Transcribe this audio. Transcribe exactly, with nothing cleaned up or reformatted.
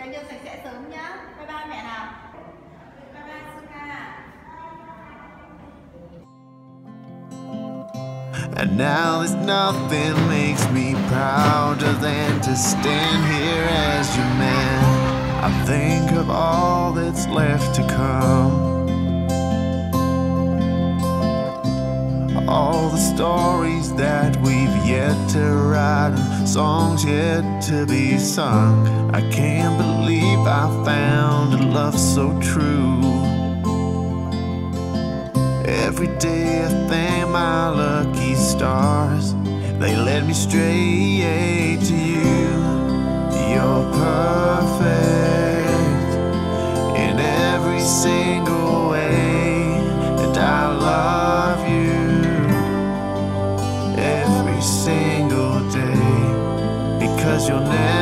đánh răng sạch sẽ sớm nhá. Bye bye mẹ nào. Bye bye Suka. And now there's nothing makes me prouder than to stand here as your man. I think of all that's left to come, all the stories that we've yet to write, and songs yet to be sung. I can't believe I found a love so true. Every day I thank my lucky stars, they led me straight to you. You're perfect in every single way, and I love you every single day, because you'll never